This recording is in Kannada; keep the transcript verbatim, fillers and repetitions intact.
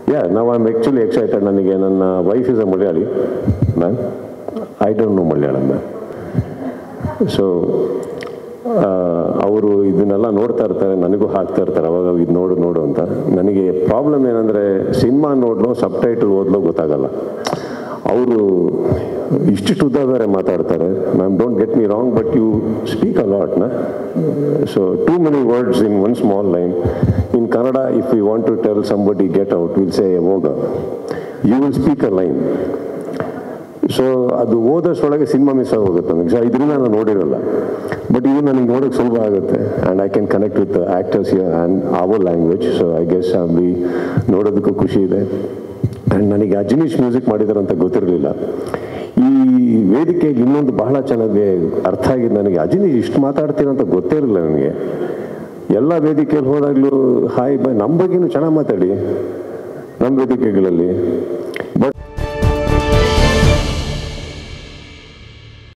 ಯಾ ನಾವು ಐ ಆಮ್ ಆ್ಯಕ್ಚುಲಿ ಎಕ್ಸೈಟೆಡ್. ನನಗೆ ನನ್ನ wife is a Malayali ma'am, I don't know Malayalam ma'am. So ಅವರು ಇದನ್ನೆಲ್ಲ ನೋಡ್ತಾ ಇರ್ತಾರೆ, ನನಗೂ ಹಾಕ್ತಾ ಇರ್ತಾರೆ ಅವಾಗ ಇದು ನೋಡು ನೋಡು ಅಂತ. ನನಗೆ ಪ್ರಾಬ್ಲಮ್ ಏನಂದರೆ ಸಿನಿಮಾ ನೋಡ್ಲೋ ಸಬ್ ಟೈಟಲ್ ಓದ್ಲೋ ಗೊತ್ತಾಗಲ್ಲ. ಅವರು ಇಷ್ಟಿಷ್ಟು ಉದ್ದ ಬೇರೆ ಮಾತಾಡ್ತಾರೆ. Ma'am don't get me wrong, but you speak a lot ನಾ. So too many words in one small line. In Kannada if you want to tell somebody get out will say ಹೋಗ, you will speak a line. So ಅದು ಓದೋಷ್ಟೊಳಗೆ ಸಿನಿಮಾ ಮಿಸ್ ಆಗೋಗುತ್ತೆ ನನಗೆ. ಸೊ ಇದರಿಂದ ನಾನು ನೋಡಿರಲ್ಲ, ಬಟ್ ಇದು ನನಗೆ ನೋಡೋಕ್ಕೆ ಸುಲಭ ಆಗುತ್ತೆ. And I can connect with actors here and our language. So I guess ಅಲ್ಲಿ ನೋಡೋದಕ್ಕೂ ಖುಷಿ ಇದೆ. ಆ್ಯಂಡ್ ನನಗೆ ಅಜನೀಶ್ ಮ್ಯೂಸಿಕ್ ಮಾಡಿದ್ದಾರೆ ಅಂತ ಗೊತ್ತಿರಲಿಲ್ಲ. ಈ ವೇದಿಕೆಗೆ ಇನ್ನೊಂದು ಬಹಳ ಚೆನ್ನಾಗಿ ಅರ್ಥ ಆಗಿದ್ದು ನನಗೆ, ಅಜನೀಶ್ ಇಷ್ಟು ಮಾತಾಡ್ತೀರಂತ ಗೊತ್ತೇ ಇರಲಿಲ್ಲ ನನಗೆ. ಎಲ್ಲ ವೇದಿಕೆಯಲ್ಲಿ ಹೋದಾಗಲೂ ಹಾಯ್ ಬಾಯ್, ನಮ್ಮ ಬಗ್ಗೆನೂ ಚೆನ್ನಾಗಿ ಮಾತಾಡಿ ನಮ್ಮ ವೇದಿಕೆಗಳಲ್ಲಿ.